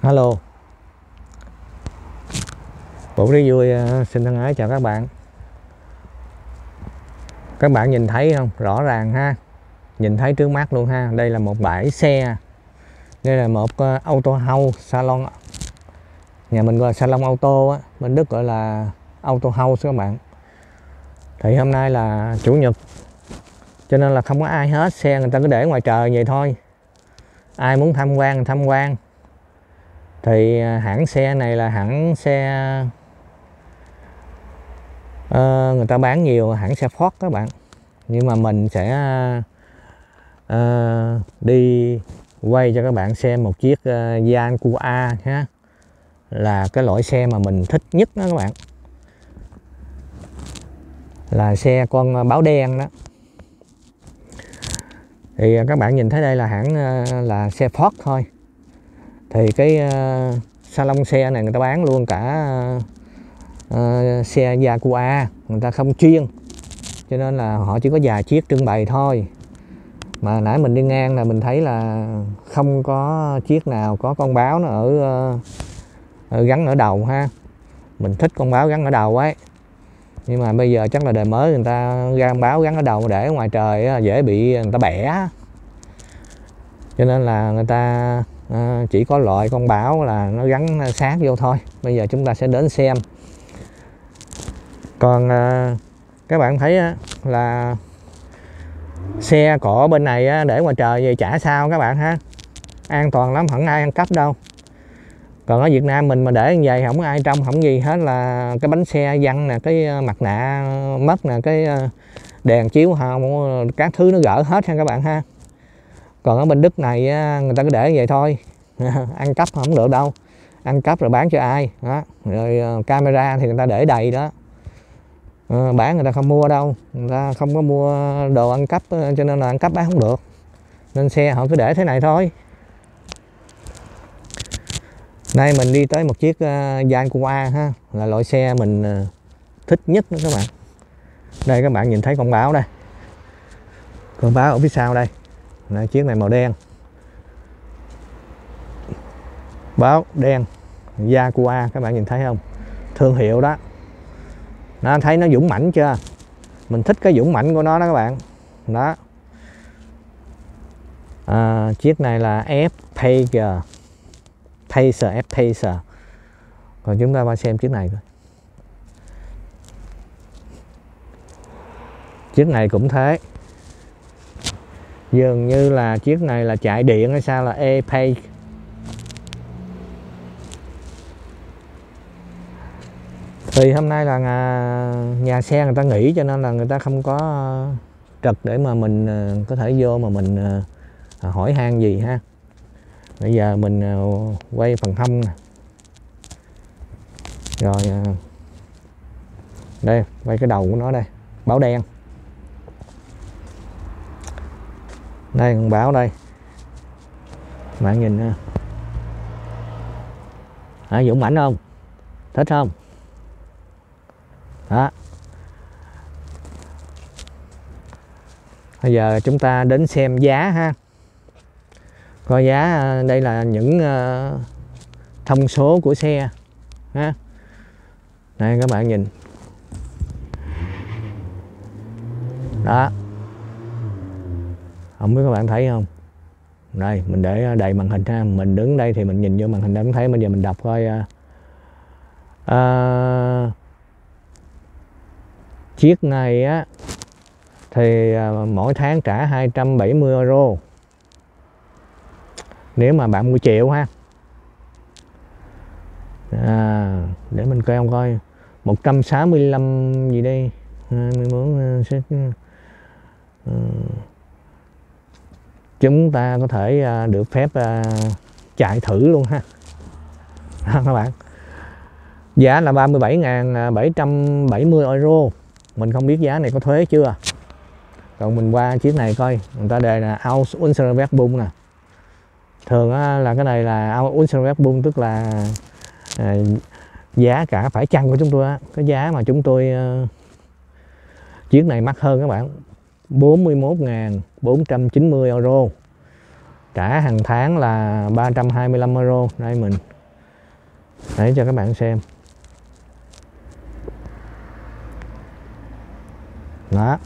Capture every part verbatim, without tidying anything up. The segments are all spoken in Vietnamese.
Hello, Vũ Trí Vui xin thân ái chào các bạn. Các bạn nhìn thấy không? Rõ ràng ha, nhìn thấy trước mắt luôn ha. Đây là một bãi xe, đây là một uh, auto house salon. Nhà mình gọi là salon auto á, bên Đức gọi là auto house các bạn. Thì hôm nay là chủ nhật, cho nên là không có ai hết, xe người ta cứ để ngoài trời vậy thôi. Ai muốn tham quan tham quan. Thì hãng xe này là hãng xe uh, người ta bán nhiều hãng xe Ford các bạn. Nhưng mà mình sẽ uh, đi quay cho các bạn xem một chiếc uh, Jaguar ha, là cái loại xe mà mình thích nhất đó các bạn, là xe con báo đen đó. Thì các bạn nhìn thấy đây là hãng uh, là xe Ford thôi. Thì cái uh, salon xe này người ta bán luôn cả uh, uh, xe Jaguar, người ta không chuyên, cho nên là họ chỉ có vài chiếc trưng bày thôi. Mà nãy mình đi ngang là mình thấy là không có chiếc nào có con báo nó ở, uh, ở gắn ở đầu ha. Mình thích con báo gắn ở đầu ấy, nhưng mà bây giờ chắc là đời mới người ta ra con báo gắn ở đầu để ở ngoài trời dễ bị người ta bẻ, cho nên là người ta À, chỉ có loại con báo là nó gắn sát vô thôi. Bây giờ chúng ta sẽ đến xem. Còn à, các bạn thấy á, là xe cộ bên này á, để ngoài trời về chả sao các bạn ha, an toàn lắm, không ai ăn cắp đâu. Còn ở Việt Nam mình mà để như vậy không có ai trong, không gì hết, là cái bánh xe văng nè, cái mặt nạ mất nè, cái đèn chiếu hồng, các thứ nó gỡ hết ha các bạn ha. Còn ở bên Đức này á, người ta cứ để như vậy thôi. Ăn cắp không được đâu, ăn cắp rồi bán cho ai đó. Rồi uh, camera thì người ta để đầy đó, uh, bán người ta không mua đâu, người ta không có mua đồ ăn cắp, cho nên là ăn cắp bán không được, nên xe họ cứ để thế này thôi. Đây mình đi tới một chiếc uh, Jaguar ha, là loại xe mình uh, thích nhất đó các bạn. Đây các bạn nhìn thấy con báo đây, con báo ở phía sau đây. Đây, chiếc này màu đen, báo đen Jaguar, các bạn nhìn thấy không, thương hiệu đó. Nó thấy nó dũng mãnh chưa, mình thích cái dũng mãnh của nó đó các bạn đó. À, chiếc này là F-Pacer, Pacer, F-Pacer. Còn chúng ta qua xem chiếc này coi. Chiếc này cũng thế, dường như là chiếc này là chạy điện hay sao, là E-Pace. Thì hôm nay là nhà, nhà xe người ta nghỉ, cho nên là người ta không có trực để mà mình có thể vô mà mình hỏi han gì ha. Bây giờ mình quay phần hông nè. Rồi đây, quay cái đầu của nó đây, báo đen. Đây con báo đây, bạn nhìn ha. À, dũng mãnh không, thích không đó. Bây giờ chúng ta đến xem giá ha, coi giá. Đây là những uh, thông số của xe ha. Đây các bạn nhìn đó, không biết các bạn thấy không. Đây mình để đầy màn hình ha, mình đứng đây thì mình nhìn vô màn hình cũng thấy. Bây giờ mình đọc coi. uh, uh, chiếc này á thì uh, mỗi tháng trả hai trăm bảy mươi euro nếu mà bạn mua triệu ha. À, để mình coi không coi một trăm sáu mươi lăm gì đây, hai mươi bốn uh, uh, chúng ta có thể uh, được phép uh, chạy thử luôn ha. Các bạn, giá là ba mươi bảy nghìn bảy trăm bảy mươi euro. Mình không biết giá này có thuế chưa. Còn mình qua chiếc này coi, người ta đề là Aus unserer Werbung nè. Thường á, là cái này là Aus unserer Werbung, tức là à, giá cả phải chăng của chúng tôi á. Cái giá mà chúng tôi uh, chiếc này mắc hơn các bạn, bốn mươi mốt nghìn bốn trăm chín mươi euro, trả hàng tháng là ba trăm hai mươi lăm euro. Đây mình để cho các bạn xem. Đó.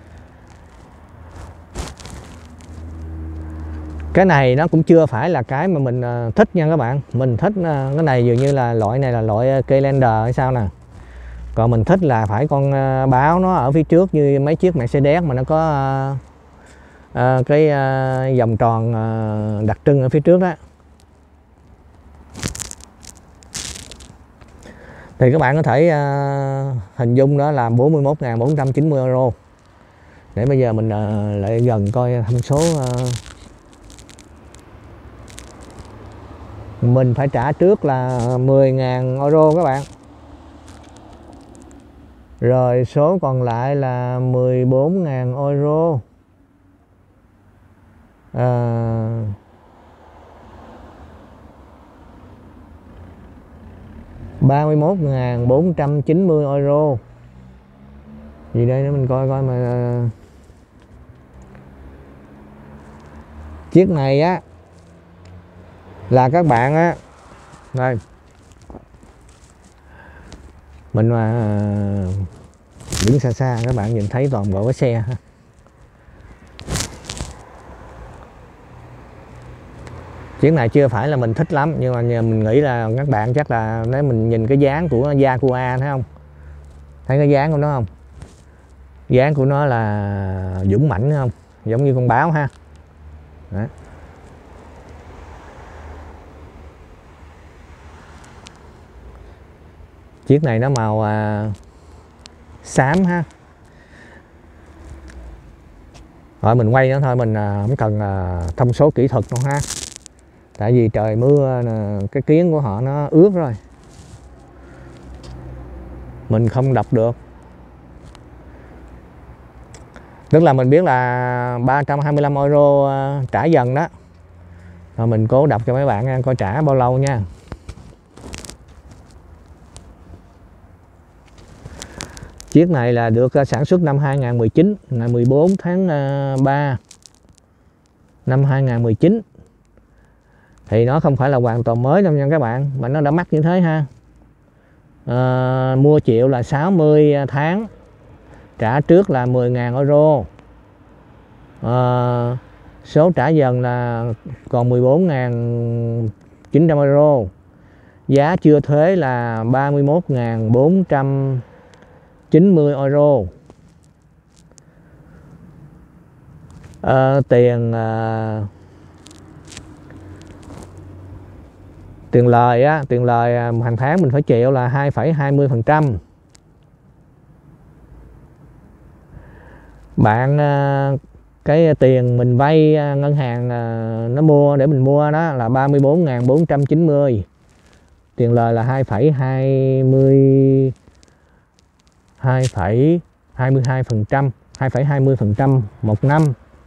Cái này nó cũng chưa phải là cái mà mình uh, thích nha các bạn. Mình thích uh, cái này dường như là loại này là loại Kylander hay sao nè. Còn mình thích là phải con uh, báo nó ở phía trước như mấy chiếc Mercedes mà nó có uh, uh, cái uh, vòng tròn uh, đặc trưng ở phía trước đó. Thì các bạn có thể uh, hình dung đó là bốn mươi mốt nghìn bốn trăm chín mươi euro. Để bây giờ mình uh, lại gần coi thông số. Uh, mình phải trả trước là mười nghìn euro các bạn. Rồi số còn lại là mười bốn nghìn euro. À, ba mươi mốt nghìn bốn trăm chín mươi euro. Gì đây nữa mình coi coi mà. Chiếc này á là các bạn á, đây mình mà đứng xa xa các bạn nhìn thấy toàn bộ cái xe ha. Chiếc này chưa phải là mình thích lắm, nhưng mà mình nghĩ là các bạn chắc là nếu mình nhìn cái dáng của Jaguar thấy không, thấy cái dáng của nó không, dáng của nó là dũng mãnh không, giống như con báo ha. Đó. Chiếc này nó màu à, xám ha. Rồi mình quay nó thôi, mình à, không cần à, thông số kỹ thuật đâu ha. Tại vì trời mưa nè, cái kiến của họ nó ướt rồi, mình không đọc được. Tức là mình biết là ba trăm hai mươi lăm euro à, trả dần đó. Rồi mình cố đọc cho mấy bạn nha, coi trả bao lâu nha. Chiếc này là được sản xuất năm hai nghìn không trăm mười chín, ngày mười bốn tháng ba năm hai nghìn không trăm mười chín. Thì nó không phải là hoàn toàn mới đâu nha các bạn, mà nó đã mắc như thế ha. À, mua triệu là sáu mươi tháng, trả trước là mười nghìn euro. À, số trả dần là còn mười bốn nghìn chín trăm euro. Giá chưa thuế là ba mươi mốt nghìn bốn trăm chín mươi euro. À, tiền à, tiền lời á, tiền lời hàng tháng mình phải chịu là hai phẩy hai mươi phần trăm. Bạn à, cái tiền mình vay ngân hàng à, nó mua để mình mua đó là ba mươi bốn nghìn bốn trăm chín mươi. Tiền lời là hai phẩy hai mươi hai phẩy hai mươi hai phần trăm, hai phẩy hai mươi phần trăm một năm.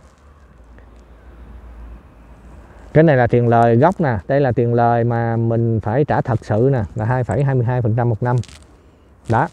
Cái này là tiền lời gốc nè, đây là tiền lời mà mình phải trả thật sự nè, là hai phẩy hai mươi hai phần trăm một năm. Đó.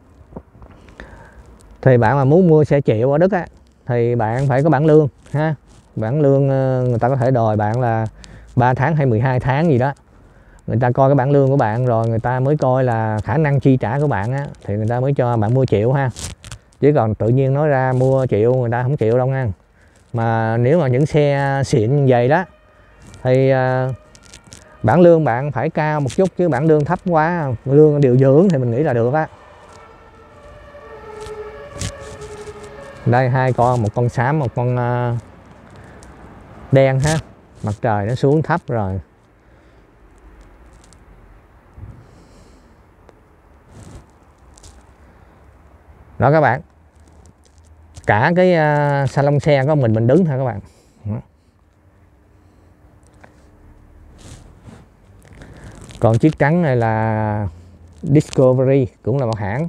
Thì bạn mà muốn mua xe triệu ở Đức á thì bạn phải có bảng lương ha. Bảng lương người ta có thể đòi bạn là ba tháng hay mười hai tháng gì đó. Người ta coi cái bảng lương của bạn rồi người ta mới coi là khả năng chi trả của bạn á, thì người ta mới cho bạn mua triệu ha. Chứ còn tự nhiên nói ra mua triệu người ta không chịu đâu nha. Mà nếu mà những xe xịn như vậy đó thì uh, bảng lương bạn phải cao một chút, chứ bảng lương thấp quá, lương điều dưỡng thì mình nghĩ là được á. Đây hai con, một con xám, một con uh, đen ha. Mặt trời nó xuống thấp rồi. Đó các bạn. Cả cái uh, salon xe có mình mình đứng thôi các bạn. Đó. Còn chiếc trắng này là Discovery, cũng là một hãng.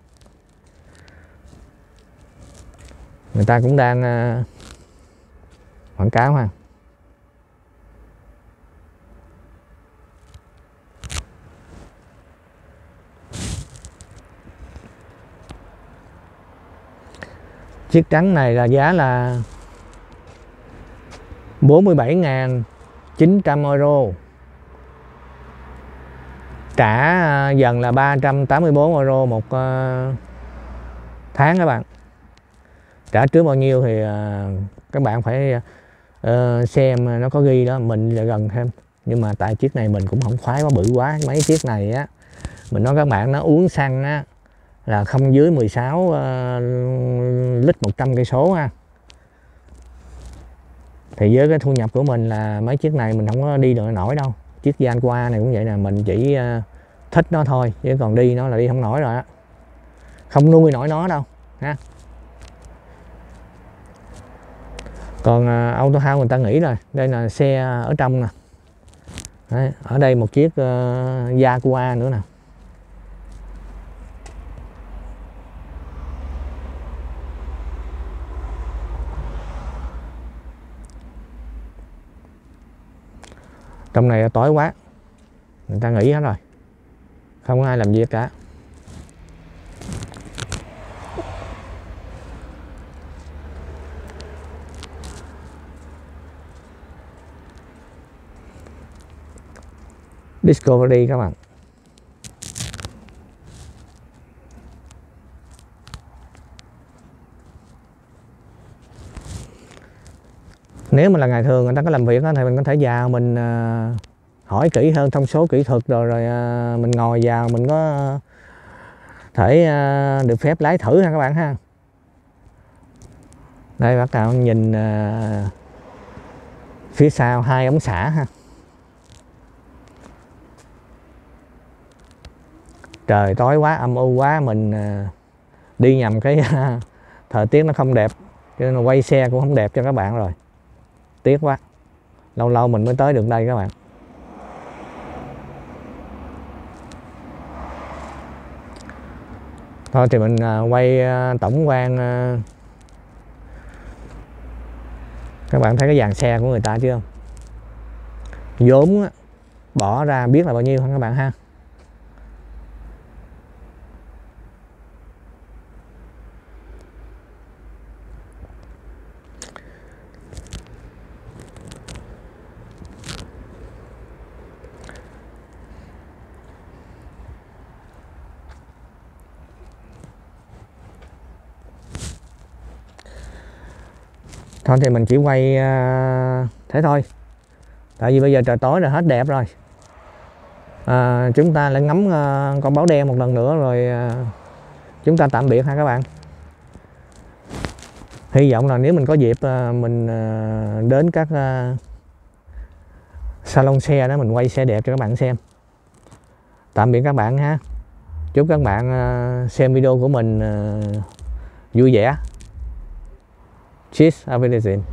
Người ta cũng đang uh, quảng cáo ha. Chiếc trắng này là giá là bốn mươi bảy nghìn chín trăm euro. trả dần là ba trăm tám mươi bốn euro một uh, tháng các bạn. Trả trước bao nhiêu thì uh, các bạn phải uh, xem nó có ghi đó, mình là gần thêm. Nhưng mà tại chiếc này mình cũng không khoái quá, bự quá. Mấy chiếc này á, mình nói các bạn, nó uống xăng á là không dưới mười sáu uh, lít một trăm cây số ha. Thì với cái thu nhập của mình là mấy chiếc này mình không có đi được nổi đâu. Chiếc Jaguar này cũng vậy nè, mình chỉ uh, thích nó thôi, chứ còn đi nó là đi không nổi rồi á. Không nuôi nổi nó đâu ha. Còn uh, Auto House người ta nghĩ rồi, đây là xe ở trong nè. Đấy, ở đây một chiếc uh, Jaguar nữa nè. Trong này tối quá, người ta nghỉ hết rồi, không có ai làm việc cả. Discovery các bạn. Nếu mà là ngày thường người ta có làm việc đó, thì mình có thể vào mình uh, hỏi kỹ hơn thông số kỹ thuật rồi rồi uh, mình ngồi vào mình có thể uh, được phép lái thử ha các bạn ha. Đây bắt đầu nhìn uh, phía sau hai ống xả ha. Trời tối quá, âm u quá, mình uh, đi nhầm cái uh, thời tiết nó không đẹp, cho nên là quay xe cũng không đẹp cho các bạn rồi. Tiếc quá, lâu lâu mình mới tới được đây các bạn. Thôi thì mình uh, quay uh, tổng quan. Uh, các bạn thấy cái dàn xe của người ta chưa? Vốn bỏ ra biết là bao nhiêu không các bạn ha. Thôi thì mình chỉ quay uh, thế thôi. Tại vì bây giờ trời tối rồi, hết đẹp rồi. À, chúng ta lại ngắm uh, con báo đen một lần nữa rồi uh, chúng ta tạm biệt ha các bạn. Hy vọng là nếu mình có dịp uh, mình uh, đến các uh, salon xe đó, mình quay xe đẹp cho các bạn xem. Tạm biệt các bạn ha. Chúc các bạn uh, xem video của mình uh, vui vẻ. Cheers, auf Wiedersehen.